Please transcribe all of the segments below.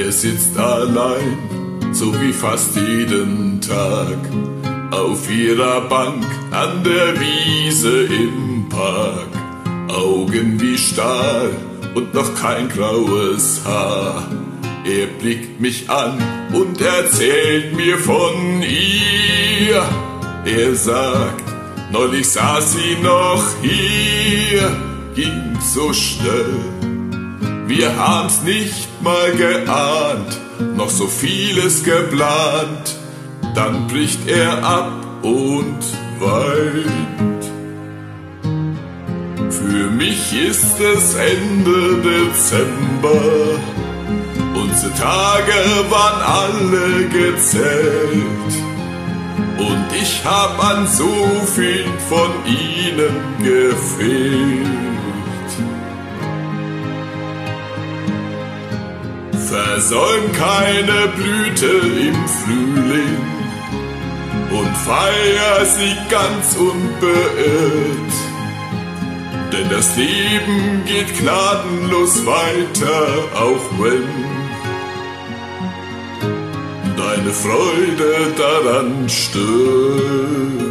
Er sitzt allein, so wie fast jeden Tag, auf ihrer Bank an der Wiese im Park. Augen wie Stahl und noch kein graues Haar. Er blickt mich an und erzählt mir von ihr. Er sagt, neulich saß sie noch hier, ging so schnell. Wir haben's nicht mal geahnt, noch so vieles geplant. Dann bricht er ab und weint. Für mich ist es Ende Dezember. Unsere Tage waren alle gezählt. Und ich hab an so viel von ihnen gefehlt. Versäum keine Blüte im Frühling und feier sie ganz unbeirrt. Denn das Leben geht gnadenlos weiter, auch wenn deine Freude daran stirbt.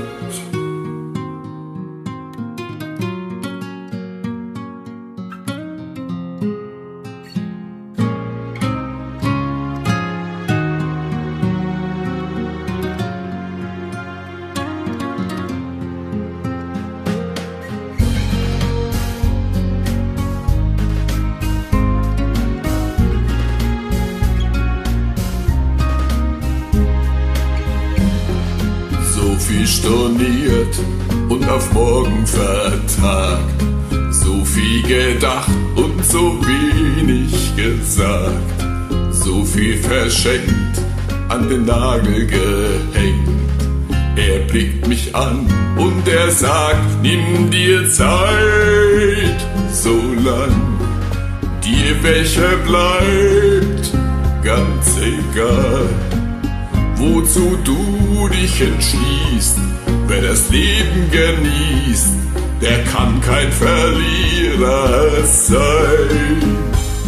Viel storniert und auf morgen vertagt, so viel gedacht und so wenig gesagt, so viel verschenkt, an den Nagel gehängt. Er blickt mich an und er sagt, nimm dir Zeit, solang dir welche bleibt, ganz egal. Wozu du dich entschließt, wer das Leben genießt, der kann kein Verlierer sein.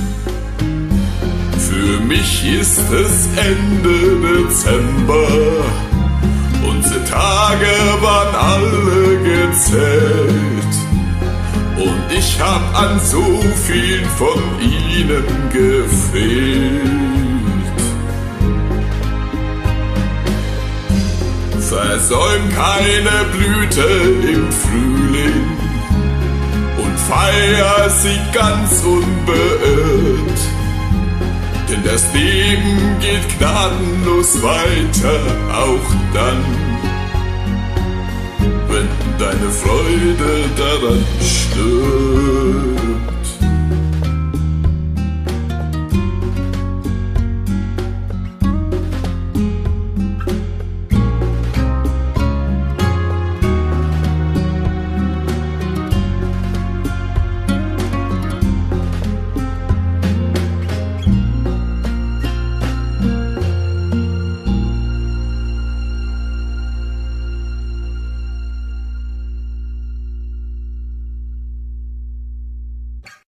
Für mich ist es Ende Dezember, unsere Tage waren alle gezählt. Und ich hab an so viel von ihnen gefehlt. Versäum keine Blüte im Frühling und feier sie ganz unbeirrt. Denn das Leben geht gnadenlos weiter, auch dann, wenn deine Freude daran stirbt.